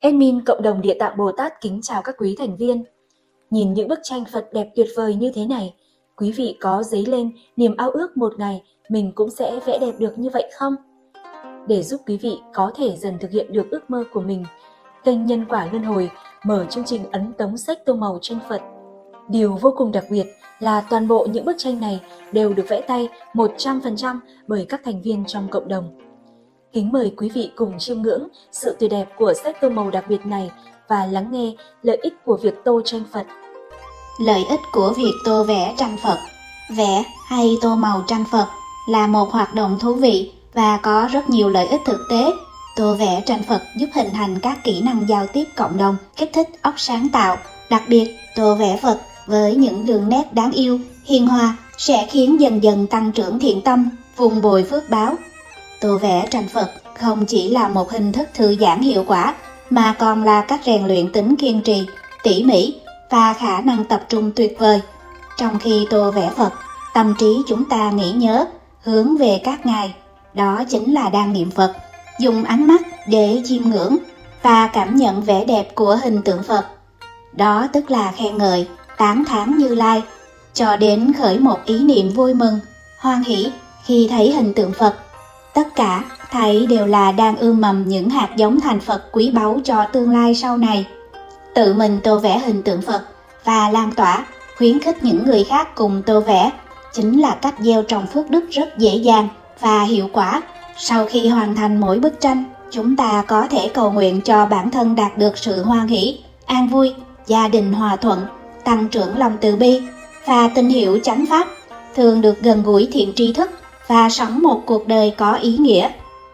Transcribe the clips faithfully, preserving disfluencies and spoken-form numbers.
Admin Cộng đồng Địa Tạng Bồ Tát kính chào các quý thành viên. Nhìn những bức tranh Phật đẹp tuyệt vời như thế này, quý vị có dấy lên niềm ao ước một ngày mình cũng sẽ vẽ đẹp được như vậy không? Để giúp quý vị có thể dần thực hiện được ước mơ của mình, kênh Nhân Quả Luân Hồi mở chương trình ấn tống sách tô màu tranh Phật. Điều vô cùng đặc biệt là toàn bộ những bức tranh này đều được vẽ tay một trăm phần trăm bởi các thành viên trong cộng đồng. Kính mời quý vị cùng chiêm ngưỡng sự tuyệt đẹp của sách tô màu đặc biệt này và lắng nghe lợi ích của việc tô tranh Phật. Lợi ích của việc tô vẽ tranh Phật. Vẽ hay tô màu tranh Phật là một hoạt động thú vị và có rất nhiều lợi ích thực tế. Tô vẽ tranh Phật giúp hình thành các kỹ năng giao tiếp cộng đồng, kích thích óc sáng tạo. Đặc biệt, tô vẽ Phật với những đường nét đáng yêu, hiền hòa sẽ khiến dần dần tăng trưởng thiện tâm, vun bồi phước báo. Tô vẽ tranh Phật không chỉ là một hình thức thư giãn hiệu quả, mà còn là cách rèn luyện tính kiên trì, tỉ mỉ và khả năng tập trung tuyệt vời. Trong khi tô vẽ Phật, tâm trí chúng ta nghĩ nhớ, hướng về các ngài, đó chính là đang niệm Phật, dùng ánh mắt để chiêm ngưỡng và cảm nhận vẻ đẹp của hình tượng Phật. Đó tức là khen ngợi, tán thán Như Lai, cho đến khởi một ý niệm vui mừng, hoan hỷ khi thấy hình tượng Phật. Tất cả thấy đều là đang ươm mầm những hạt giống thành Phật quý báu cho tương lai sau này. Tự mình tô vẽ hình tượng Phật và lan tỏa, khuyến khích những người khác cùng tô vẽ chính là cách gieo trồng phước đức rất dễ dàng và hiệu quả. Sau khi hoàn thành mỗi bức tranh, chúng ta có thể cầu nguyện cho bản thân đạt được sự hoan hỷ, an vui, gia đình hòa thuận, tăng trưởng lòng từ bi và tin hiểu chánh pháp, thường được gần gũi thiện tri thức và sống một cuộc đời có ý nghĩa.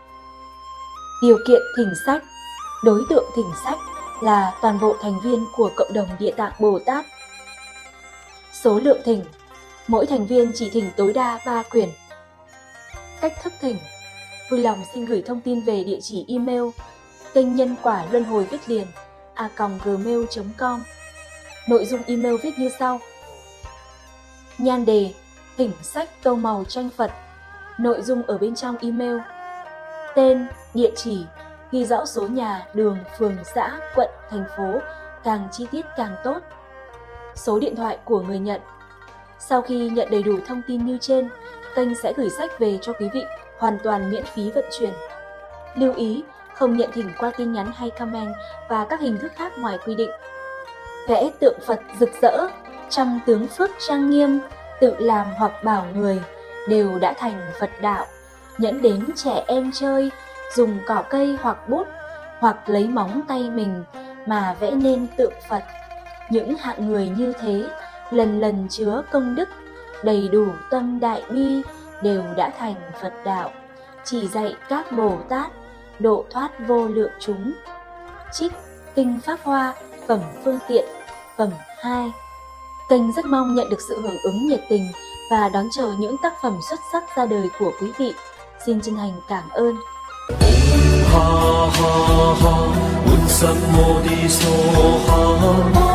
Điều kiện thỉnh sách. Đối tượng thỉnh sách là toàn bộ thành viên của cộng đồng Địa Tạng Bồ Tát. Số lượng thỉnh, mỗi thành viên chỉ thỉnh tối đa ba quyển. Cách thức thỉnh, vui lòng xin gửi thông tin về địa chỉ email kênh Nhân Quả Luân Hồi viết liền a còng gmail chấm com. Nội dung email viết như sau: nhan đề thỉnh sách tô màu tranh Phật. Nội dung ở bên trong email: tên, địa chỉ, ghi rõ số nhà, đường, phường, xã, quận, thành phố, càng chi tiết càng tốt. Số điện thoại của người nhận. Sau khi nhận đầy đủ thông tin như trên, kênh sẽ gửi sách về cho quý vị hoàn toàn miễn phí vận chuyển. Lưu ý, không nhận thỉnh qua tin nhắn hay comment và các hình thức khác ngoài quy định. Vẽ tượng Phật rực rỡ, trăm tướng phước trang nghiêm, tự làm hoặc bảo người, đều đã thành Phật đạo. Nhẫn đến trẻ em chơi, dùng cỏ cây hoặc bút, hoặc lấy móng tay mình mà vẽ nên tượng Phật. Những hạng người như thế, lần lần chứa công đức, đầy đủ tâm đại bi, đều đã thành Phật đạo, chỉ dạy các Bồ Tát độ thoát vô lượng chúng. Trích Kinh Pháp Hoa, phẩm Phương Tiện, phẩm hai. Kênh rất mong nhận được sự hưởng ứng nhiệt tình và đón chờ những tác phẩm xuất sắc ra đời của quý vị. Xin chân thành cảm ơn. Ha ha ha,